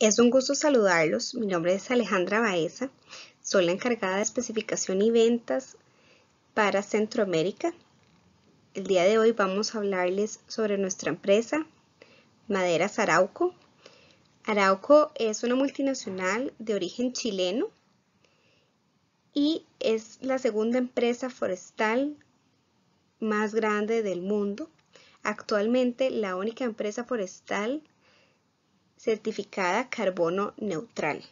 Es un gusto saludarlos. Mi nombre es Alejandra Baeza. Soy la encargada de especificación y ventas para Centroamérica. El día de hoy vamos a hablarles sobre nuestra empresa, Maderas Arauco. Arauco es una multinacional de origen chileno y es la segunda empresa forestal más grande del mundo. Actualmente la única empresa forestal certificada carbono neutral.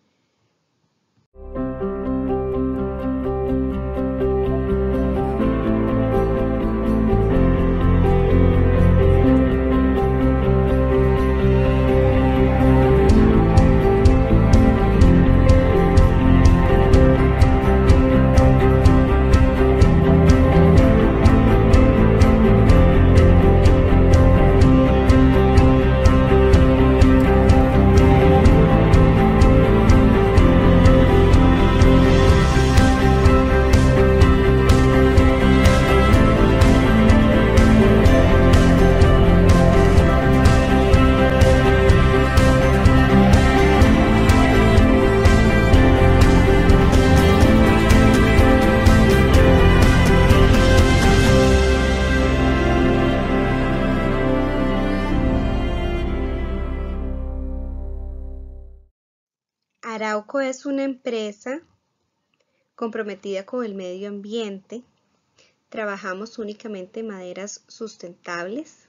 Arauco es una empresa comprometida con el medio ambiente. Trabajamos únicamente en maderas sustentables.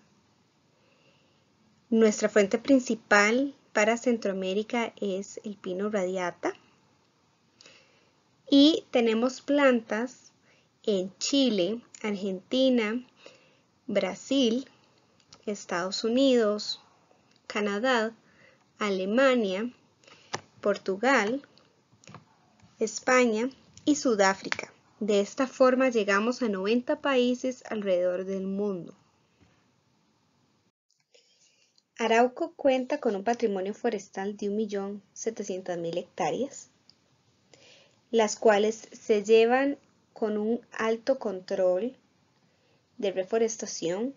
Nuestra fuente principal para Centroamérica es el pino radiata. Y tenemos plantas en Chile, Argentina, Brasil, Estados Unidos, Canadá, Alemania, Portugal, España y Sudáfrica. De esta forma llegamos a 90 países alrededor del mundo. Arauco cuenta con un patrimonio forestal de 1.700.000 hectáreas, las cuales se llevan con un alto control de reforestación,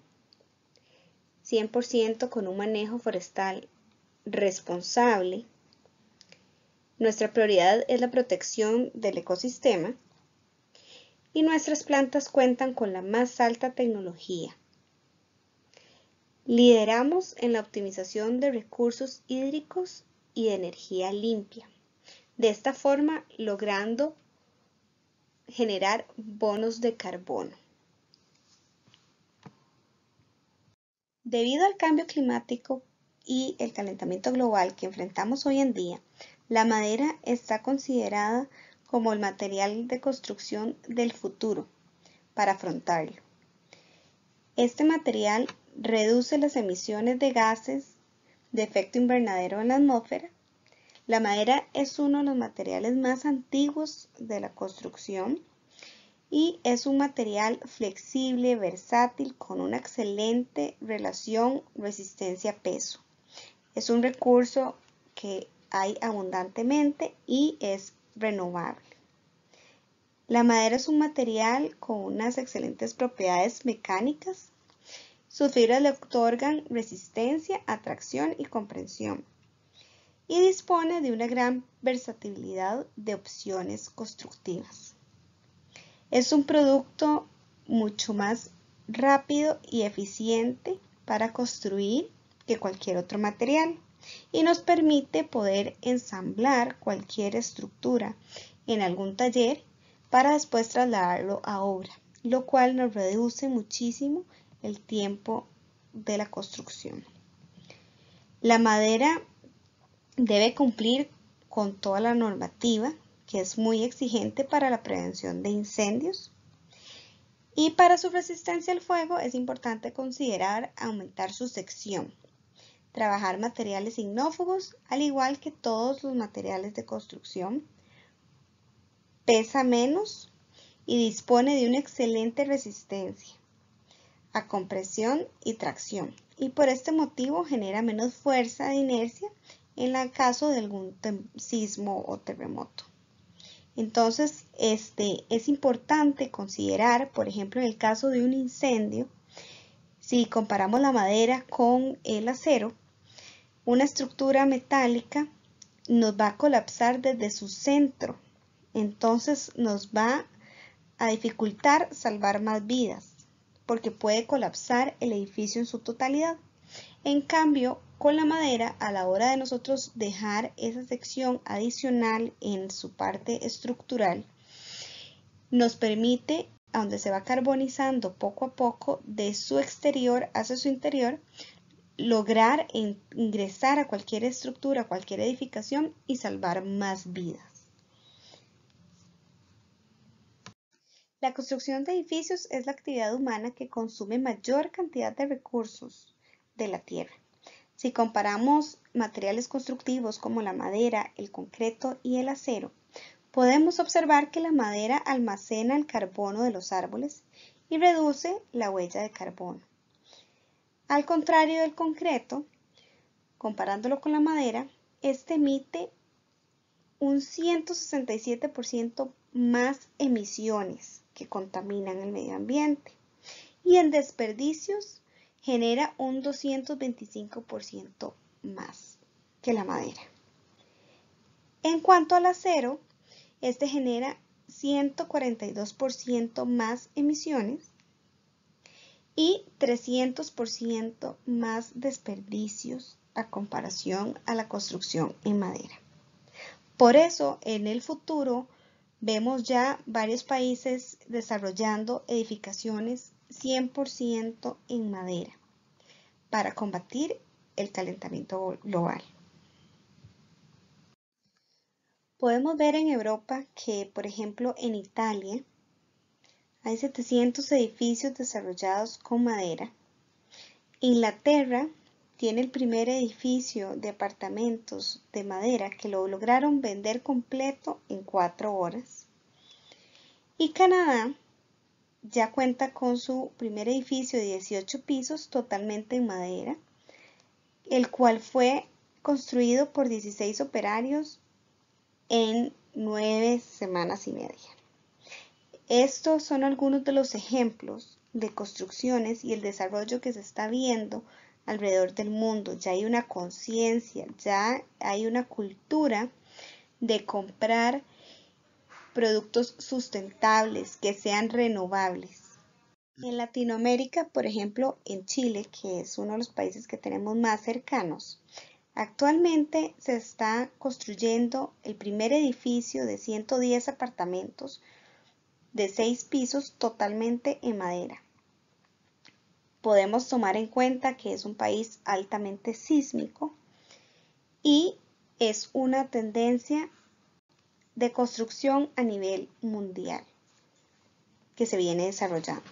100% con un manejo forestal responsable. Nuestra prioridad es la protección del ecosistema y nuestras plantas cuentan con la más alta tecnología. Lideramos en la optimización de recursos hídricos y de energía limpia, de esta forma logrando generar bonos de carbono. Debido al cambio climático y el calentamiento global que enfrentamos hoy en día, la madera está considerada como el material de construcción del futuro para afrontarlo. Este material reduce las emisiones de gases de efecto invernadero en la atmósfera. La madera es uno de los materiales más antiguos de la construcción y es un material flexible, versátil, con una excelente relación resistencia-peso. Es un recurso que hay abundantemente y es renovable. La madera es un material con unas excelentes propiedades mecánicas. Sus fibras le otorgan resistencia, atracción y comprensión. Y dispone de una gran versatilidad de opciones constructivas. Es un producto mucho más rápido y eficiente para construir que cualquier otro material y nos permite poder ensamblar cualquier estructura en algún taller para después trasladarlo a obra, lo cual nos reduce muchísimo el tiempo de la construcción. La madera debe cumplir con toda la normativa, que es muy exigente para la prevención de incendios. Y para su resistencia al fuego es importante considerar aumentar su sección. Trabajar materiales ignófugos, al igual que todos los materiales de construcción. Pesa menos y dispone de una excelente resistencia a compresión y tracción. Y por este motivo genera menos fuerza de inercia en el caso de algún sismo o terremoto. Entonces, es importante considerar, por ejemplo, en el caso de un incendio, si comparamos la madera con el acero, una estructura metálica nos va a colapsar desde su centro, entonces nos va a dificultar salvar más vidas, porque puede colapsar el edificio en su totalidad. En cambio, con la madera, a la hora de nosotros dejar esa sección adicional en su parte estructural, nos permite, a donde se va carbonizando poco a poco de su exterior hacia su interior, lograr ingresar a cualquier estructura, a cualquier edificación y salvar más vidas. La construcción de edificios es la actividad humana que consume mayor cantidad de recursos de la tierra. Si comparamos materiales constructivos como la madera, el concreto y el acero, podemos observar que la madera almacena el carbono de los árboles y reduce la huella de carbono. Al contrario del concreto, comparándolo con la madera, este emite un 167% más emisiones que contaminan el medio ambiente y en desperdicios genera un 225% más que la madera. En cuanto al acero, este genera 142% más emisiones y 300% más desperdicios a comparación a la construcción en madera. Por eso, en el futuro, vemos ya varios países desarrollando edificaciones 100% en madera para combatir el calentamiento global. Podemos ver en Europa que, por ejemplo, en Italia hay 700 edificios desarrollados con madera. Inglaterra tiene el primer edificio de apartamentos de madera que lo lograron vender completo en 4 horas. Y Canadá ya cuenta con su primer edificio de 18 pisos totalmente en madera, el cual fue construido por 16 operarios en 9 semanas y media. Estos son algunos de los ejemplos de construcciones y el desarrollo que se está viendo alrededor del mundo. Ya hay una conciencia, ya hay una cultura de comprar productos sustentables, que sean renovables. En Latinoamérica, por ejemplo, en Chile, que es uno de los países que tenemos más cercanos, actualmente se está construyendo el primer edificio de 110 apartamentos de 6 pisos totalmente en madera. Podemos tomar en cuenta que es un país altamente sísmico y es una tendencia de construcción a nivel mundial que se viene desarrollando.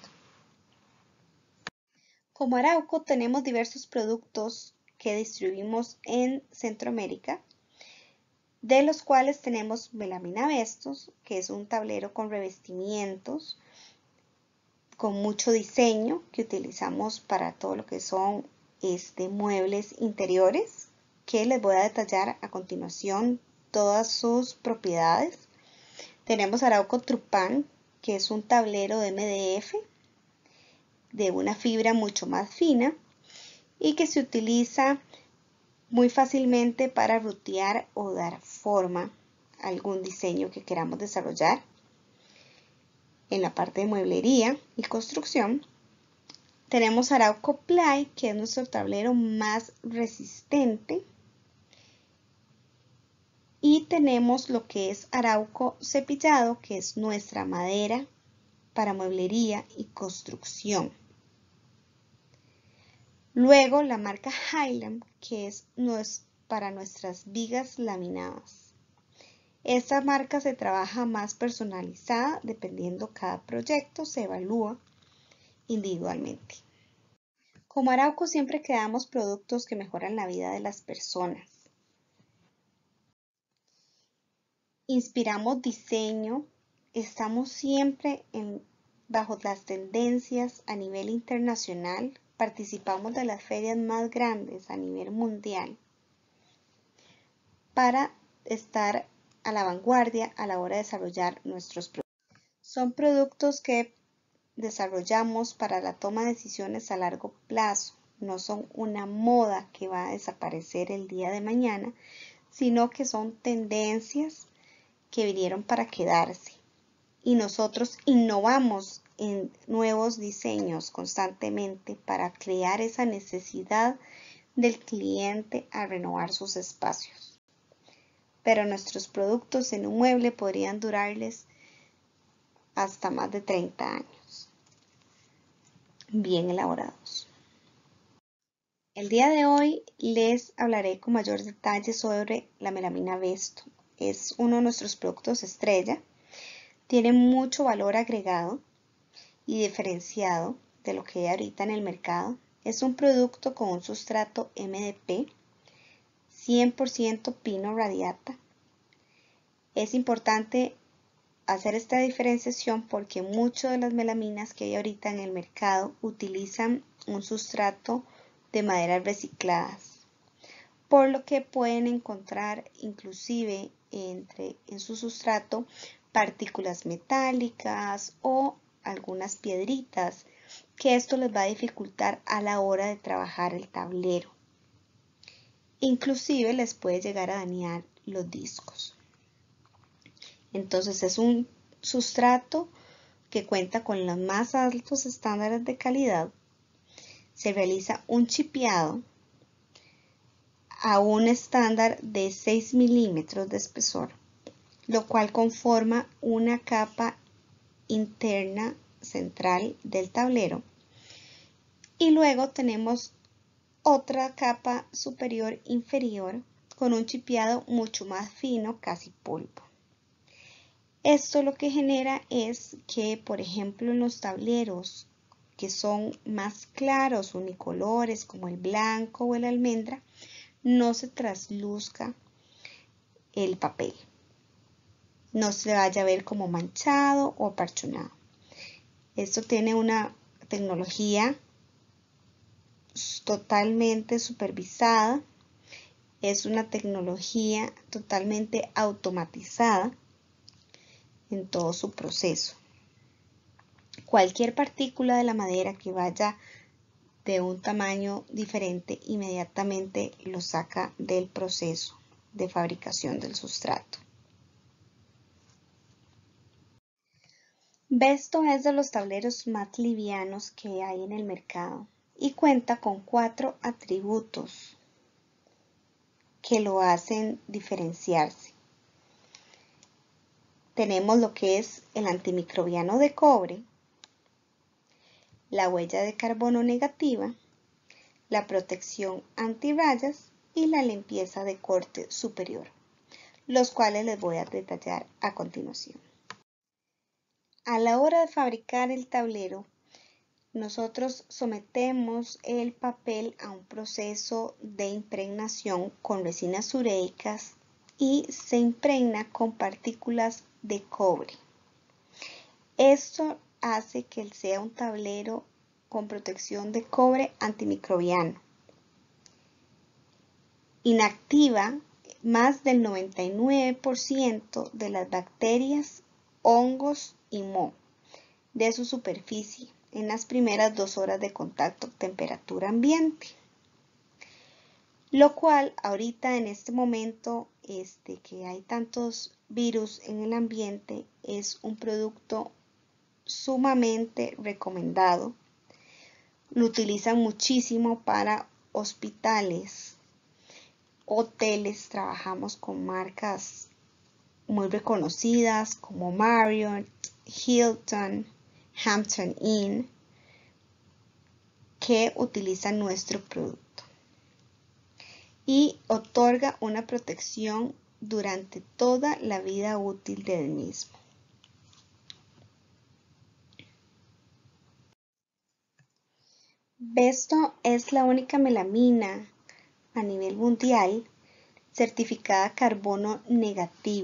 Como Arauco tenemos diversos productos que distribuimos en Centroamérica, de los cuales tenemos Melamina Vestos, que es un tablero con revestimientos, con mucho diseño que utilizamos para todo lo que son muebles interiores, que les voy a detallar a continuación todas sus propiedades. Tenemos Arauco Trupán, que es un tablero de MDF de una fibra mucho más fina y que se utiliza muy fácilmente para rutear o dar forma a algún diseño que queramos desarrollar. En la parte de mueblería y construcción tenemos Arauco Ply, que es nuestro tablero más resistente, y tenemos lo que es Arauco Cepillado, que es nuestra madera para mueblería y construcción. Luego la marca Highland, que es para nuestras vigas laminadas. Esta marca se trabaja más personalizada, dependiendo cada proyecto, se evalúa individualmente. Como Arauco siempre creamos productos que mejoran la vida de las personas. Inspiramos diseño, estamos siempre bajo las tendencias a nivel internacional, participamos de las ferias más grandes a nivel mundial para estar a la vanguardia a la hora de desarrollar nuestros productos. Son productos que desarrollamos para la toma de decisiones a largo plazo, no son una moda que va a desaparecer el día de mañana, sino que son tendencias que vinieron para quedarse. Y nosotros innovamos en nuevos diseños constantemente para crear esa necesidad del cliente a renovar sus espacios. Pero nuestros productos en un mueble podrían durarles hasta más de 30 años, bien elaborados. El día de hoy les hablaré con mayor detalle sobre la melamina Vesto. Es uno de nuestros productos estrella. Tiene mucho valor agregado y diferenciado de lo que hay ahorita en el mercado. Es un producto con un sustrato MDP, 100% pino radiata. Es importante hacer esta diferenciación porque muchas de las melaminas que hay ahorita en el mercado utilizan un sustrato de maderas recicladas, por lo que pueden encontrar inclusive en su sustrato partículas metálicas o algunas piedritas, que esto les va a dificultar a la hora de trabajar el tablero. Inclusive les puede llegar a dañar los discos. Entonces es un sustrato que cuenta con los más altos estándares de calidad. Se realiza un chipeado a un estándar de 6 milímetros de espesor, lo cual conforma una capa interna central del tablero. Y luego tenemos otra capa superior inferior con un chipeado mucho más fino, casi polvo. Esto lo que genera es que, por ejemplo, en los tableros que son más claros, unicolores, como el blanco o el almendra, no se trasluzca el papel. No se vaya a ver como manchado o aparchonado. Esto tiene una tecnología totalmente supervisada. Es una tecnología totalmente automatizada en todo su proceso. Cualquier partícula de la madera que vaya de un tamaño diferente inmediatamente lo saca del proceso de fabricación del sustrato. Vesto es de los tableros más livianos que hay en el mercado y cuenta con 4 atributos que lo hacen diferenciarse. Tenemos lo que es el antimicrobiano de cobre, la huella de carbono negativa, la protección antirrayas y la limpieza de corte superior, los cuales les voy a detallar a continuación. A la hora de fabricar el tablero, nosotros sometemos el papel a un proceso de impregnación con resinas ureicas y se impregna con partículas de cobre. Esto hace que sea un tablero con protección de cobre antimicrobiano. Inactiva más del 99% de las bacterias, hongos y moho de su superficie en las primeras 2 horas de contacto a temperatura ambiente. Lo cual ahorita en este momento que hay tantos virus en el ambiente es un producto sumamente recomendado. Lo utilizan muchísimo para hospitales, hoteles. Trabajamos con marcas muy reconocidas como Marriott, Hilton, Hampton Inn, que utilizan nuestro producto y otorga una protección durante toda la vida útil del mismo. Vesto es la única melamina a nivel mundial certificada carbono negativo.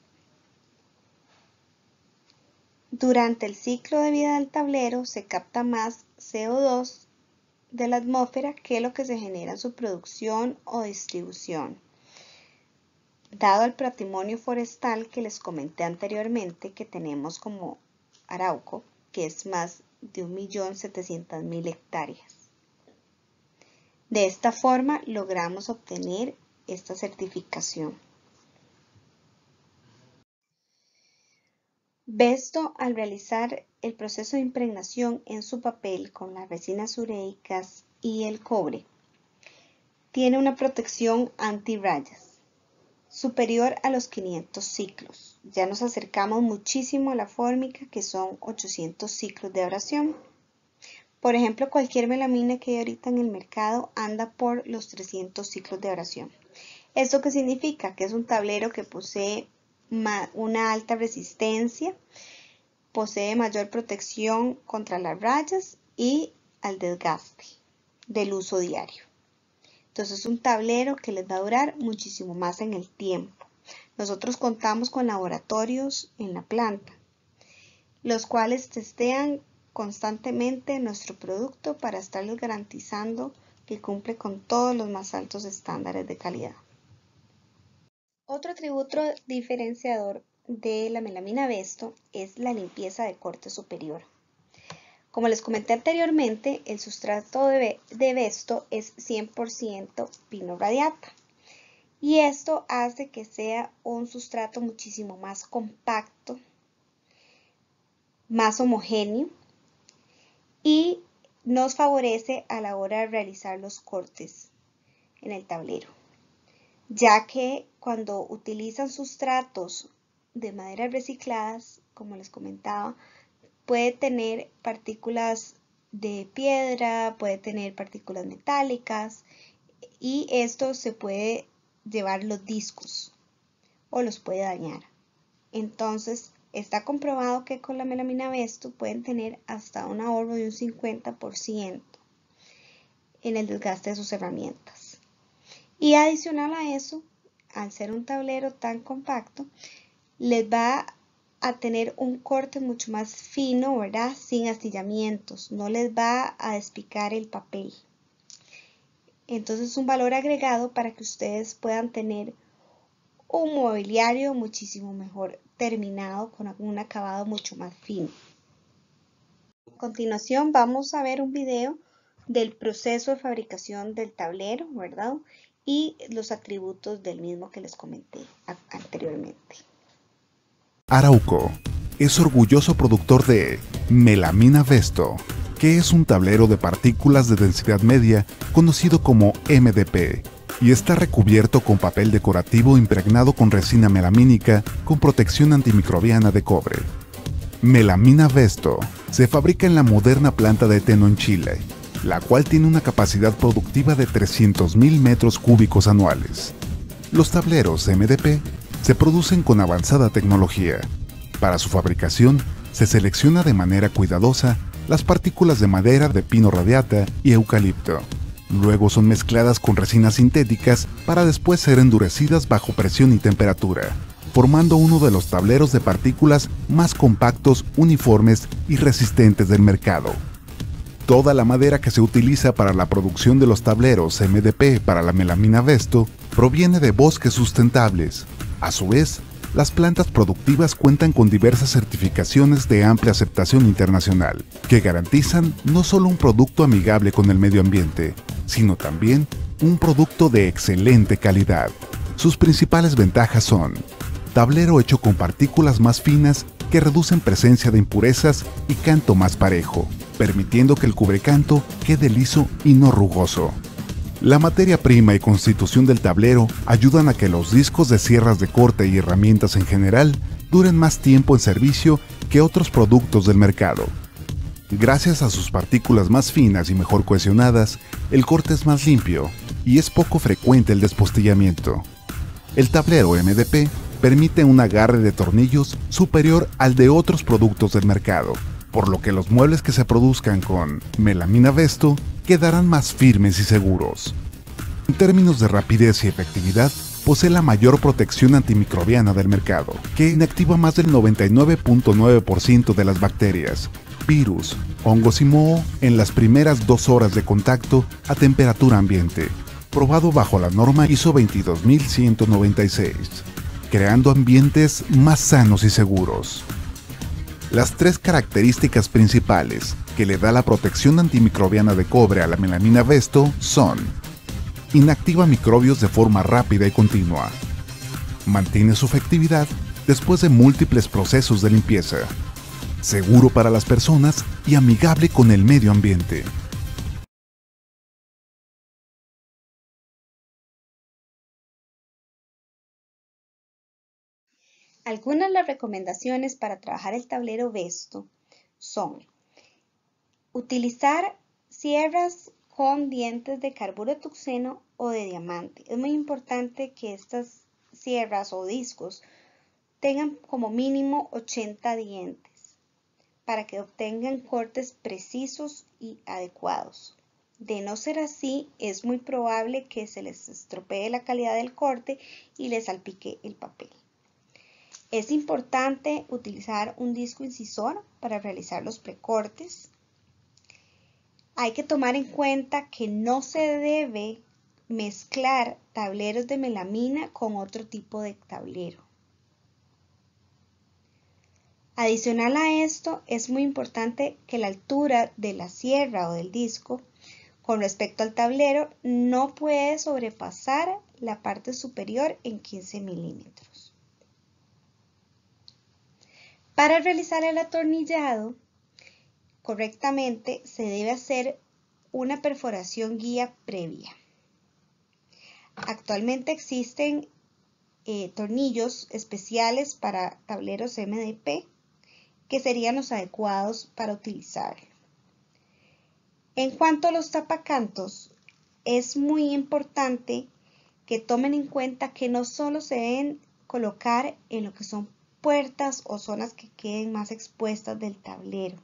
Durante el ciclo de vida del tablero se capta más CO2 de la atmósfera que lo que se genera en su producción o distribución. Dado el patrimonio forestal que les comenté anteriormente que tenemos como Arauco, que es más de 1.700.000 hectáreas. De esta forma logramos obtener esta certificación. Vesto, al realizar el proceso de impregnación en su papel con las resinas ureicas y el cobre, tiene una protección anti-rayas superior a los 500 ciclos. Ya nos acercamos muchísimo a la fórmica, que son 800 ciclos de abrasión. Por ejemplo, cualquier melamina que hay ahorita en el mercado anda por los 300 ciclos de abrasión. ¿Esto qué significa? Que es un tablero que posee una alta resistencia, posee mayor protección contra las rayas y al desgaste del uso diario. Entonces es un tablero que les va a durar muchísimo más en el tiempo. Nosotros contamos con laboratorios en la planta, los cuales testean constantemente nuestro producto para estarles garantizando que cumple con todos los más altos estándares de calidad. Otro atributo diferenciador de la melamina Vesto es la limpieza de corte superior. Como les comenté anteriormente, el sustrato de Vesto es 100% pino radiata, y esto hace que sea un sustrato muchísimo más compacto, más homogéneo, y nos favorece a la hora de realizar los cortes en el tablero, ya que cuando utilizan sustratos de maderas recicladas, como les comentaba, puede tener partículas de piedra, puede tener partículas metálicas, y esto se puede llevar los discos o los puede dañar. Entonces está comprobado que con la melamina Vesto pueden tener hasta un ahorro de un 50% en el desgaste de sus herramientas. Y adicional a eso, al ser un tablero tan compacto, les va a tener un corte mucho más fino, ¿verdad? Sin astillamientos, no les va a despicar el papel. Entonces es un valor agregado para que ustedes puedan tener un mobiliario muchísimo mejor terminado, con un acabado mucho más fino. A continuación vamos a ver un video del proceso de fabricación del tablero, ¿verdad? Y los atributos del mismo que les comenté anteriormente. Arauco es orgulloso productor de melamina Vesto, que es un tablero de partículas de densidad media conocido como MDP, y está recubierto con papel decorativo impregnado con resina melamínica con protección antimicrobiana de cobre. Melamina Vesto se fabrica en la moderna planta de Teno en Chile, la cual tiene una capacidad productiva de 300.000 metros cúbicos anuales. Los tableros MDP se producen con avanzada tecnología. Para su fabricación, se selecciona de manera cuidadosa las partículas de madera de pino radiata y eucalipto. Luego son mezcladas con resinas sintéticas para después ser endurecidas bajo presión y temperatura, formando uno de los tableros de partículas más compactos, uniformes y resistentes del mercado. Toda la madera que se utiliza para la producción de los tableros MDP para la melamina Vesto proviene de bosques sustentables. A su vez, las plantas productivas cuentan con diversas certificaciones de amplia aceptación internacional, que garantizan no solo un producto amigable con el medio ambiente, sino también un producto de excelente calidad. Sus principales ventajas son: tablero hecho con partículas más finas que reducen presencia de impurezas y canto más parejo, permitiendo que el cubrecanto quede liso y no rugoso. La materia prima y constitución del tablero ayudan a que los discos de sierras de corte y herramientas en general duren más tiempo en servicio que otros productos del mercado. Gracias a sus partículas más finas y mejor cohesionadas, el corte es más limpio y es poco frecuente el despostillamiento. El tablero MDP permite un agarre de tornillos superior al de otros productos del mercado, por lo que los muebles que se produzcan con melamina Vesto quedarán más firmes y seguros. En términos de rapidez y efectividad, posee la mayor protección antimicrobiana del mercado, que inactiva más del 99.9% de las bacterias, virus, hongos y moho en las primeras 2 horas de contacto a temperatura ambiente, probado bajo la norma ISO 22196, creando ambientes más sanos y seguros. Las 3 características principales que le da la protección antimicrobiana de cobre a la melamina Vesto son: inactiva microbios de forma rápida y continua. Mantiene su efectividad después de múltiples procesos de limpieza. Seguro para las personas y amigable con el medio ambiente. Algunas de las recomendaciones para trabajar el tablero Vesto son utilizar sierras con dientes de carburo tuxeno o de diamante. Es muy importante que estas sierras o discos tengan como mínimo 80 dientes para que obtengan cortes precisos y adecuados. De no ser así, es muy probable que se les estropee la calidad del corte y les salpique el papel. Es importante utilizar un disco incisor para realizar los precortes. Hay que tomar en cuenta que no se debe mezclar tableros de melamina con otro tipo de tablero. Adicional a esto, es muy importante que la altura de la sierra o del disco con respecto al tablero no puede sobrepasar la parte superior en 15 milímetros. Para realizar el atornillado correctamente se debe hacer una perforación guía previa. Actualmente existen tornillos especiales para tableros MDP que serían los adecuados para utilizarlo. En cuanto a los tapacantos, es muy importante que tomen en cuenta que no solo se deben colocar en lo que son puertas o zonas que queden más expuestas del tablero.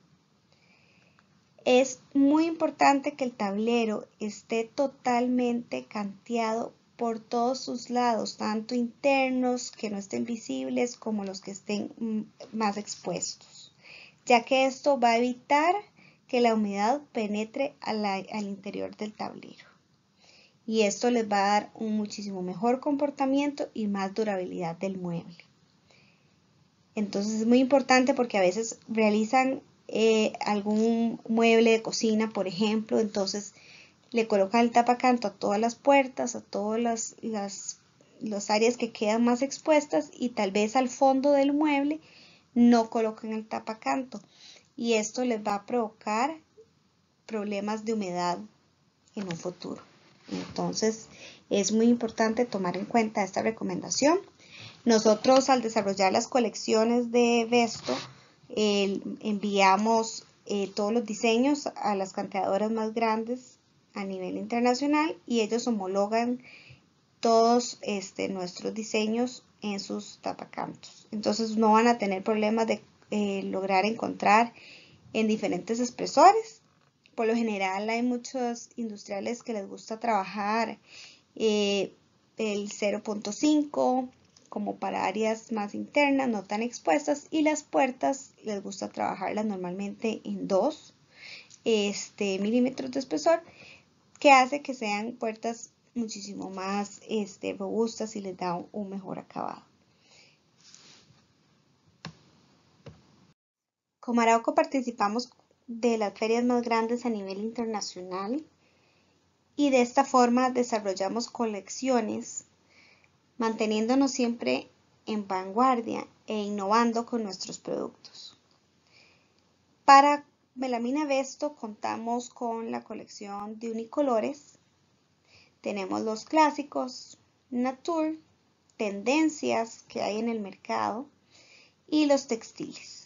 Es muy importante que el tablero esté totalmente canteado por todos sus lados, tanto internos que no estén visibles como los que estén más expuestos, ya que esto va a evitar que la humedad penetre al interior del tablero. Y esto les va a dar un muchísimo mejor comportamiento y más durabilidad del mueble. Entonces es muy importante porque a veces realizan algún mueble de cocina, por ejemplo, entonces le colocan el tapacanto a todas las puertas, a todas las áreas que quedan más expuestas y tal vez al fondo del mueble no colocan el tapacanto y esto les va a provocar problemas de humedad en un futuro. Entonces es muy importante tomar en cuenta esta recomendación. Nosotros al desarrollar las colecciones de Vesto enviamos todos los diseños a las canteadoras más grandes a nivel internacional y ellos homologan todos nuestros diseños en sus tapacantos. Entonces no van a tener problemas de lograr encontrar en diferentes espesores. Por lo general hay muchos industriales que les gusta trabajar el 0.5 como para áreas más internas, no tan expuestas, y las puertas les gusta trabajarlas normalmente en 2 milímetros de espesor, que hace que sean puertas muchísimo más robustas y les da un mejor acabado. Como Arauco participamos de las ferias más grandes a nivel internacional y de esta forma desarrollamos colecciones manteniéndonos siempre en vanguardia e innovando con nuestros productos. Para Melamina Vesto contamos con la colección de unicolores. Tenemos los clásicos, Nature, tendencias que hay en el mercado y los textiles.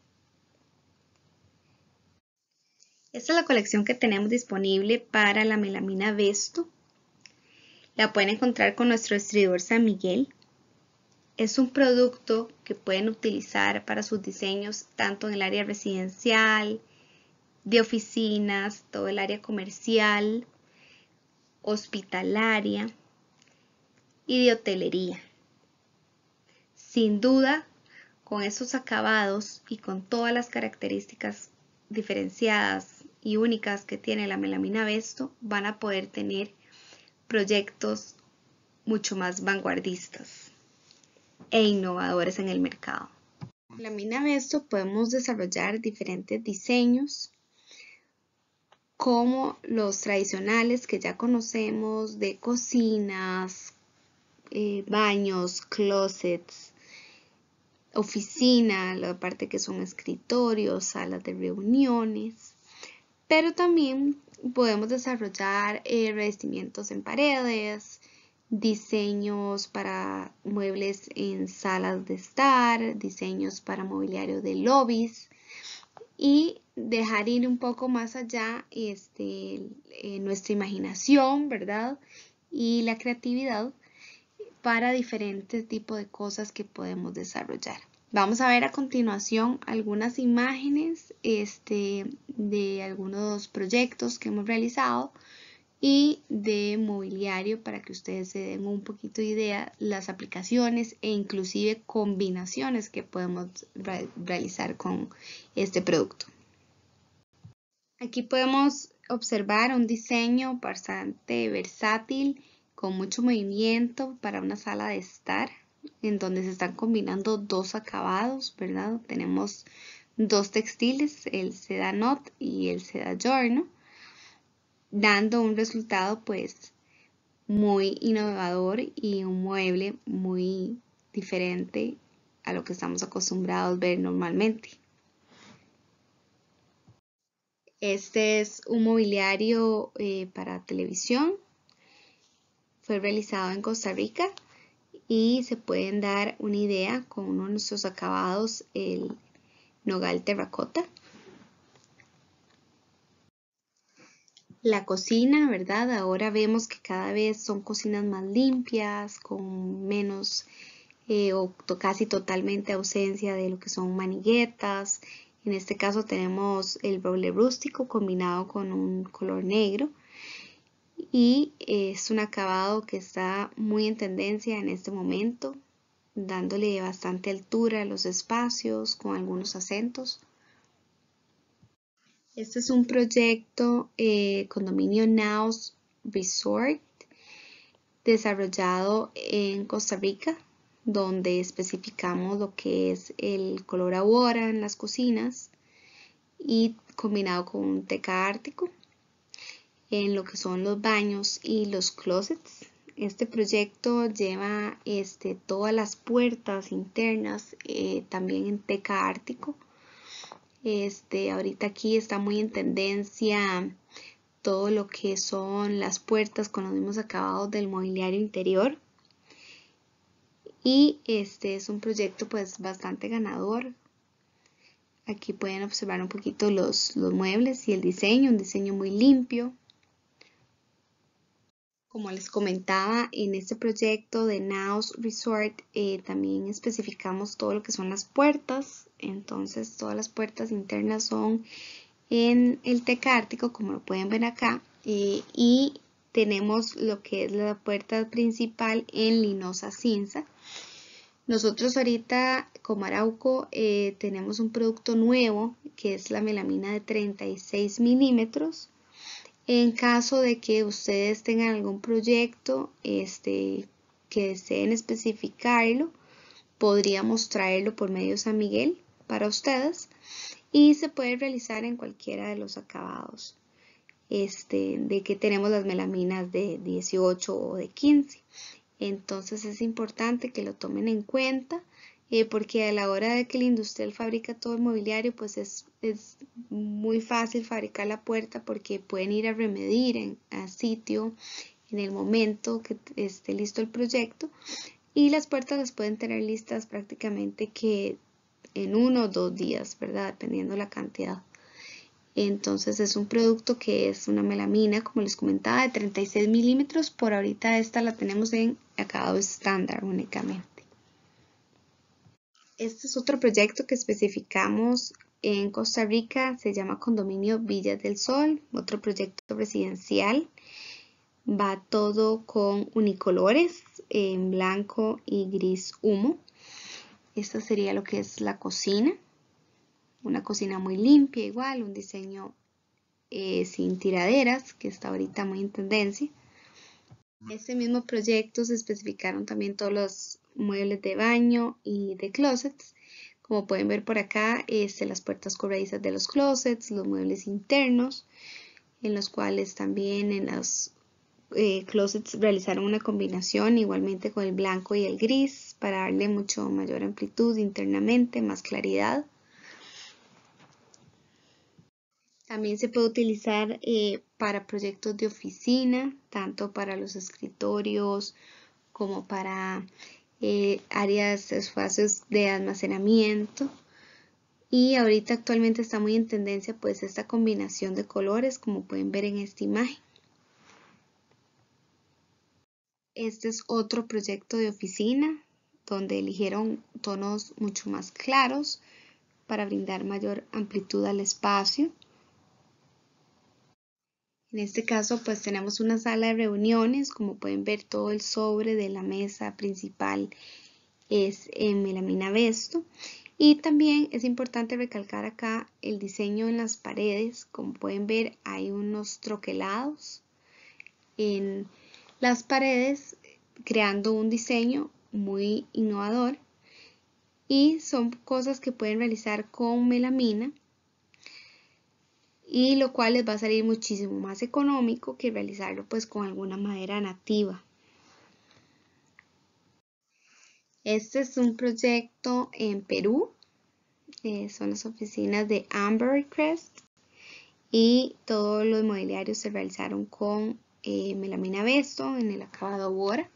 Esta es la colección que tenemos disponible para la Melamina Vesto. La pueden encontrar con nuestro distribuidor San Miguel. Es un producto que pueden utilizar para sus diseños tanto en el área residencial, de oficinas, todo el área comercial, hospitalaria y de hotelería. Sin duda, con estos acabados y con todas las características diferenciadas y únicas que tiene la Melamina Vesto, van a poder tener proyectos mucho más vanguardistas e innovadores en el mercado. Con Melamina Vesto podemos desarrollar diferentes diseños como los tradicionales que ya conocemos de cocinas, baños, closets, oficina, la parte que son escritorios, salas de reuniones, pero también podemos desarrollar revestimientos en paredes, diseños para muebles en salas de estar, diseños para mobiliario de lobbies y dejar ir un poco más allá nuestra imaginación, ¿verdad? Y la creatividad para diferentes tipos de cosas que podemos desarrollar. Vamos a ver a continuación algunas imágenes de algunos proyectos que hemos realizado y de mobiliario para que ustedes se den un poquito de idea las aplicaciones e inclusive combinaciones que podemos realizar con este producto. Aquí podemos observar un diseño bastante versátil con mucho movimiento para una sala de estar en donde se están combinando dos acabados, ¿verdad? Tenemos dos textiles, el seda knot y el seda giorno, dando un resultado pues muy innovador y un mueble muy diferente a lo que estamos acostumbrados a ver normalmente. Este es un mobiliario para televisión. Fue realizado en Costa Rica y se pueden dar una idea con uno de nuestros acabados, el nogal terracota. La cocina, ¿verdad? Ahora vemos que cada vez son cocinas más limpias, con menos o casi totalmente ausencia de lo que son maniguetas. En este caso tenemos el roble rústico combinado con un color negro y es un acabado que está muy en tendencia en este momento, dándole bastante altura a los espacios con algunos acentos. Este es un proyecto condominio Naos Resort desarrollado en Costa Rica, donde especificamos lo que es el color ahora en las cocinas y combinado con un teca ártico en lo que son los baños y los closets. Este proyecto lleva todas las puertas internas también en teca ártico. Ahorita aquí está muy en tendencia todo lo que son las puertas con los mismos acabados del mobiliario interior. Y este es un proyecto pues bastante ganador. Aquí pueden observar un poquito los muebles y el diseño, un diseño muy limpio. Como les comentaba, en este proyecto de Naos Resort también especificamos todo lo que son las puertas. Entonces todas las puertas internas son en el teca ártico, como lo pueden ver acá, y tenemos lo que es la puerta principal en linosa cinza. Nosotros ahorita como Arauco tenemos un producto nuevo que es la melamina de 36 milímetros. En caso de que ustedes tengan algún proyecto que deseen especificarlo, podríamos traerlo por medio de San Miguel para ustedes y se puede realizar en cualquiera de los acabados de que tenemos las melaminas de 18 o de 15. Entonces es importante que lo tomen en cuenta porque a la hora de que el industrial fabrica todo el mobiliario pues es muy fácil fabricar la puerta porque pueden ir a remedir a sitio en el momento que esté listo el proyecto y las puertas las pueden tener listas prácticamente que en 1 o 2 días, ¿verdad? Dependiendo la cantidad. Entonces es un producto que es una melamina, como les comentaba, de 36 milímetros. Por ahorita esta la tenemos en acabado estándar únicamente. Este es otro proyecto que especificamos en Costa Rica, se llama Condominio Villas del Sol, otro proyecto residencial. Va todo con unicolores en blanco y gris humo. Esta sería lo que es la cocina. Una cocina muy limpia igual, un diseño sin tiraderas, que está ahorita muy en tendencia. En este mismo proyecto se especificaron también todos los muebles de baño y de closets. Como pueden ver por acá, las puertas corredizas de los closets, los muebles internos, en los cuales también en los closets realizaron una combinación igualmente con el blanco y el gris para darle mucho mayor amplitud internamente, más claridad. También se puede utilizar para proyectos de oficina, tanto para los escritorios como para áreas, espacios de almacenamiento. Y ahorita actualmente está muy en tendencia pues esta combinación de colores, como pueden ver en esta imagen. Este es otro proyecto de oficina donde eligieron tonos mucho más claros para brindar mayor amplitud al espacio. En este caso pues tenemos una sala de reuniones, como pueden ver todo el sobre de la mesa principal es en melamina Vesto. Y también es importante recalcar acá el diseño en las paredes. Como pueden ver, hay unos troquelados en las paredes creando un diseño muy innovador, y son cosas que pueden realizar con melamina, y lo cual les va a salir muchísimo más económico que realizarlo pues con alguna madera nativa. Este es un proyecto en Perú. Son las oficinas de Ambercrest, y todos los mobiliarios se realizaron con melamina Vesto en el acabado Bora.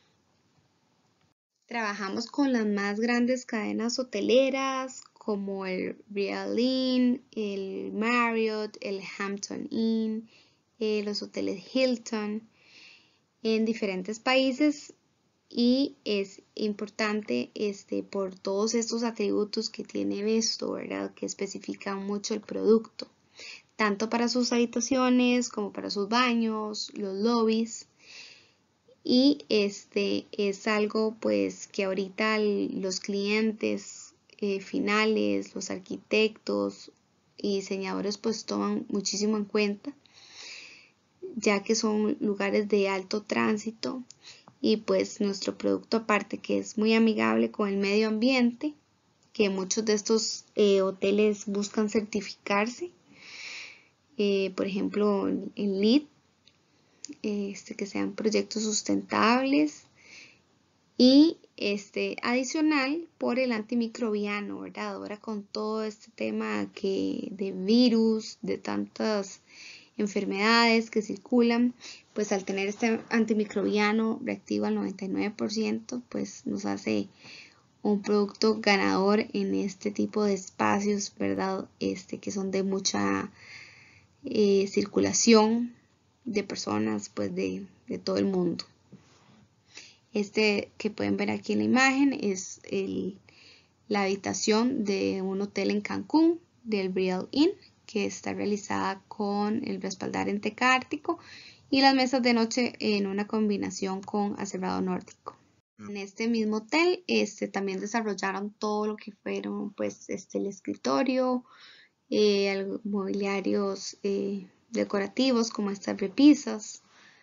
Trabajamos con las más grandes cadenas hoteleras como el Real Inn, el Marriott, el Hampton Inn, los hoteles Hilton en diferentes países. Y es importante por todos estos atributos que tiene Vesto, ¿verdad? Que especifican mucho el producto, tanto para sus habitaciones como para sus baños, los lobbies. Y es algo pues que ahorita los clientes finales, los arquitectos y diseñadores pues toman muchísimo en cuenta, ya que son lugares de alto tránsito. Y pues nuestro producto, aparte que es muy amigable con el medio ambiente, que muchos de estos hoteles buscan certificarse, por ejemplo en LEED, que sean proyectos sustentables, y adicional por el antimicrobiano, ¿verdad? Ahora con todo este tema de virus, de tantas enfermedades que circulan, pues al tener este antimicrobiano reactivo al 99%, pues nos hace un producto ganador en este tipo de espacios, ¿verdad? Que son de mucha circulación de personas pues de todo el mundo. Que pueden ver aquí en la imagen es la habitación de un hotel en Cancún del Real Inn, que está realizada con el respaldar en teca ártico y las mesas de noche en una combinación con aserrado nórdico. En este mismo hotel también desarrollaron todo lo que fueron pues el escritorio, mobiliarios decorativos como estas repisas.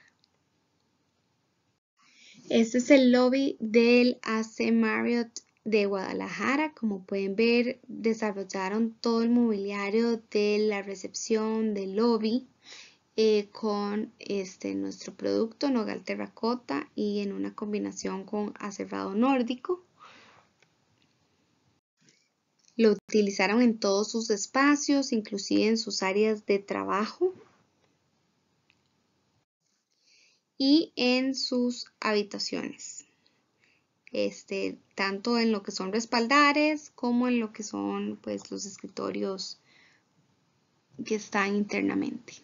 Este es el lobby del AC Marriott de Guadalajara. Como pueden ver, desarrollaron todo el mobiliario de la recepción del lobby con nuestro producto nogal terracota y en una combinación con aserrado nórdico. Lo utilizaron en todos sus espacios, inclusive en sus áreas de trabajo y en sus habitaciones. Tanto en lo que son respaldares como en lo que son pues los escritorios que están internamente.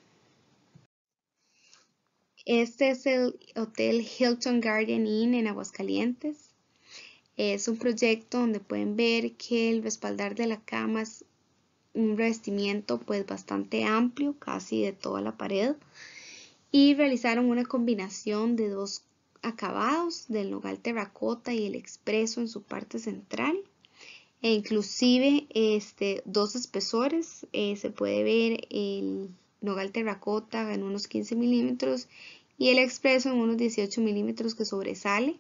Este es el Hotel Hilton Garden Inn en Aguascalientes. Es un proyecto donde pueden ver que el respaldar de la cama es un revestimiento pues bastante amplio, casi de toda la pared, y realizaron una combinación de dos acabados, del nogal terracota y el expreso en su parte central, e inclusive dos espesores. Se puede ver el nogal terracota en unos 15 milímetros y el expreso en unos 18 milímetros que sobresale.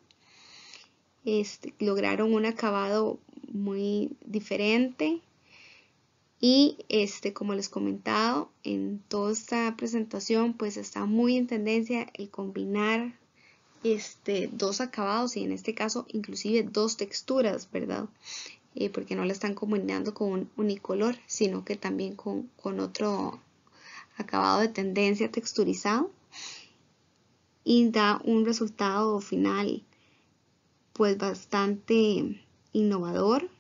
Lograron un acabado muy diferente Y como les comentado en toda esta presentación, pues está muy en tendencia el combinar dos acabados y en este caso inclusive dos texturas, ¿verdad? Porque no la están combinando con un unicolor, sino que también con otro acabado de tendencia texturizado, y da un resultado final pues bastante innovador.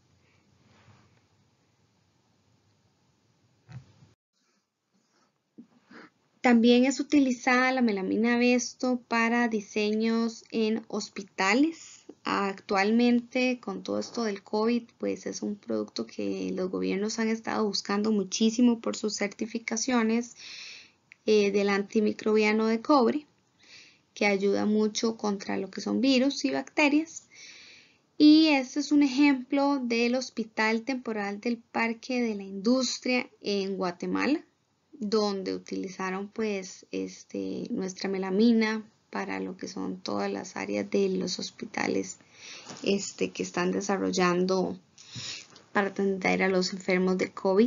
También es utilizada la melamina Vesto para diseños en hospitales. Actualmente, con todo esto del COVID, pues es un producto que los gobiernos han estado buscando muchísimo por sus certificaciones del antimicrobiano de cobre, que ayuda mucho contra lo que son virus y bacterias. Y este es un ejemplo del Hospital Temporal del Parque de la Industria en Guatemala, donde utilizaron pues nuestra melamina para lo que son todas las áreas de los hospitales que están desarrollando para atender a los enfermos de COVID.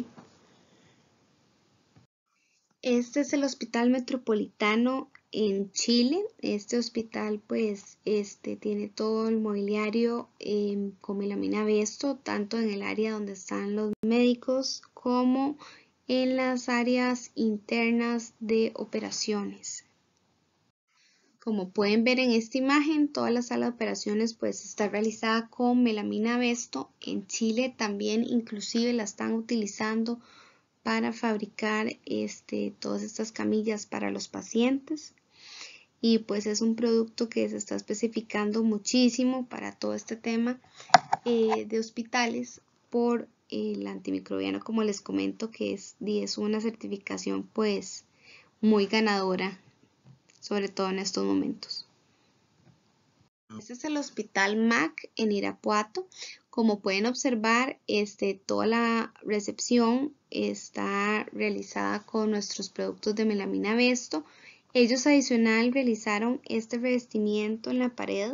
Este es el Hospital Metropolitano en Chile. Este hospital pues tiene todo el mobiliario con melamina Vesto, tanto en el área donde están los médicos como en las áreas internas de operaciones. Como pueden ver en esta imagen, toda la sala de operaciones pues está realizada con melamina Vesto. En Chile también inclusive la están utilizando para fabricar todas estas camillas para los pacientes, y pues es un producto que se está especificando muchísimo para todo este tema de hospitales por el antimicrobiano, como les comento, que es una certificación pues muy ganadora, sobre todo en estos momentos. Este es el Hospital MAC en Irapuato. Como pueden observar, toda la recepción está realizada con nuestros productos de melamina Vesto. Ellos adicional realizaron este revestimiento en la pared,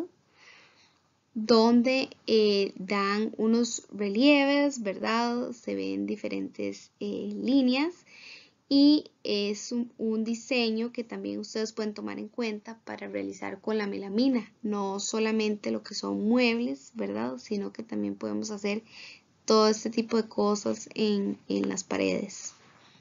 donde dan unos relieves, ¿verdad? Se ven diferentes líneas. Y es un diseño que también ustedes pueden tomar en cuenta para realizar con la melamina, no solamente lo que son muebles, ¿verdad? Sino que también podemos hacer todo este tipo de cosas en las paredes.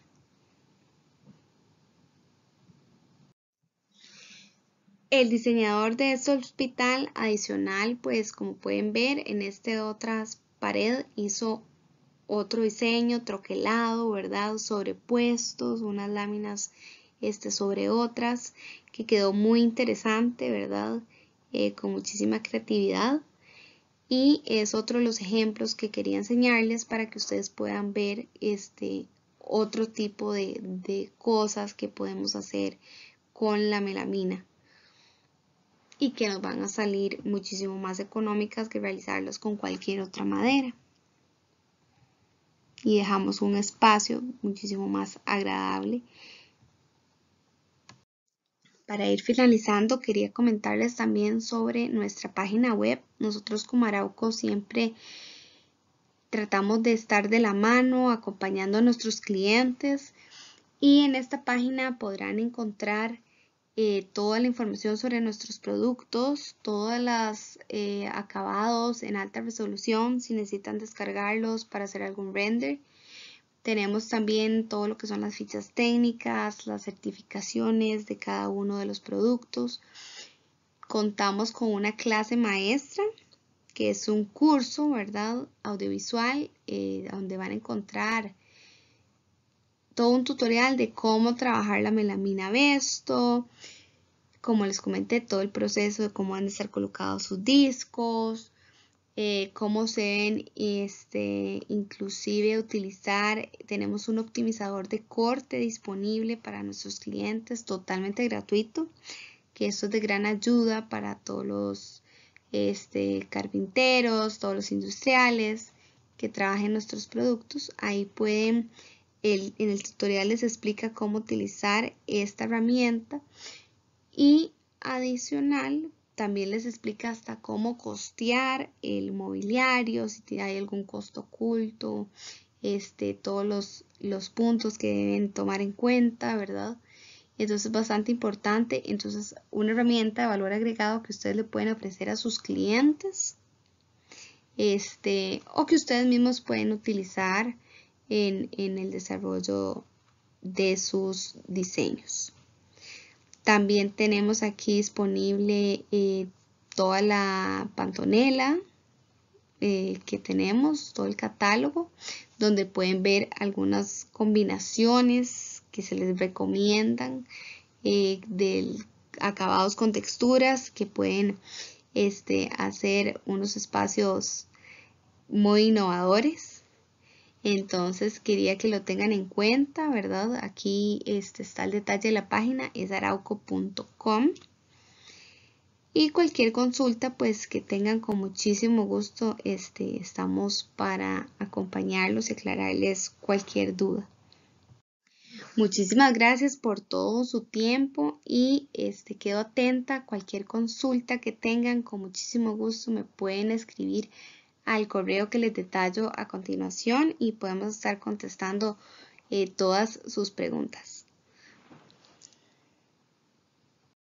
El diseñador de este hospital adicional, pues como pueden ver en otra pared, hizo otro diseño troquelado, ¿verdad? Sobrepuestos, unas láminas sobre otras, que quedó muy interesante, ¿verdad? Con muchísima creatividad. Y es otro de los ejemplos que quería enseñarles para que ustedes puedan ver otro tipo de cosas que podemos hacer con la melamina y que nos van a salir muchísimo más económicas que realizarlos con cualquier otra madera. Y dejamos un espacio muchísimo más agradable. Para ir finalizando, quería comentarles también sobre nuestra página web. Nosotros como Arauco siempre tratamos de estar de la mano, acompañando a nuestros clientes, y en esta página podrán encontrar toda la información sobre nuestros productos, todos los acabados en alta resolución si necesitan descargarlos para hacer algún render. Tenemos también todo lo que son las fichas técnicas, las certificaciones de cada uno de los productos. Contamos con una clase maestra, que es un curso, ¿verdad? Audiovisual, donde van a encontrar todo un tutorial de cómo trabajar la melamina Vesto. Como les comenté, todo el proceso de cómo han de estar colocados sus discos, cómo se ven, inclusive utilizar, tenemos un optimizador de corte disponible para nuestros clientes totalmente gratuito, que esto es de gran ayuda para todos los carpinteros, todos los industriales que trabajen nuestros productos. Ahí pueden, en el tutorial les explica cómo utilizar esta herramienta, y adicional también les explica hasta cómo costear el mobiliario, si hay algún costo oculto, todos los puntos que deben tomar en cuenta, ¿verdad? Entonces es bastante importante. Entonces, una herramienta de valor agregado que ustedes le pueden ofrecer a sus clientes, o que ustedes mismos pueden utilizar en el desarrollo de sus diseños. También tenemos aquí disponible toda la pantonela que tenemos, todo el catálogo, donde pueden ver algunas combinaciones que se les recomiendan de acabados con texturas que pueden hacer unos espacios muy innovadores. Entonces quería que lo tengan en cuenta, ¿verdad? Aquí está el detalle de la página, es arauco.com. Y cualquier consulta pues que tengan, con muchísimo gusto estamos para acompañarlos y aclararles cualquier duda. Muchísimas gracias por todo su tiempo y quedo atenta a cualquier consulta que tengan. Con muchísimo gusto me pueden escribir al correo que les detallo a continuación y podemos estar contestando todas sus preguntas.